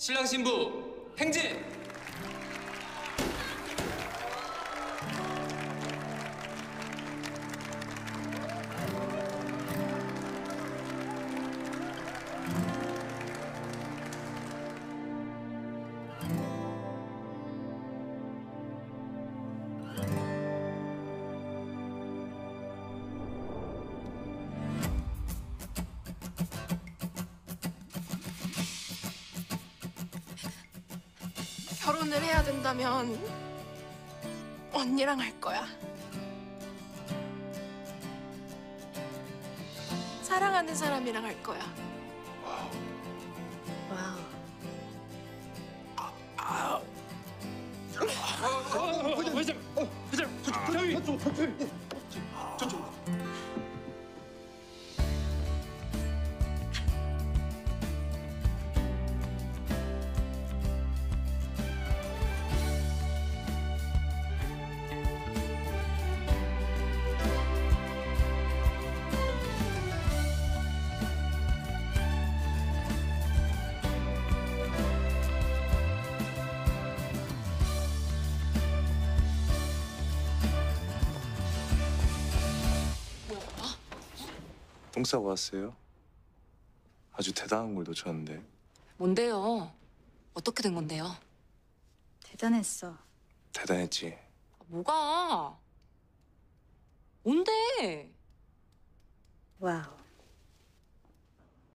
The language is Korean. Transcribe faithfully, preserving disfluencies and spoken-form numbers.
신랑 신부 행진! 결혼을 해야 된다면 언니랑 할 거야. 사랑하는 사람이랑 할 거야. 와우. 회장! 회장! 저기! 저쪽! 똥 싸고 왔어요? 아주 대단한 걸 놓쳤는데. 뭔데요? 어떻게 된 건데요? 대단했어. 대단했지. 뭐가? 뭔데? 와우.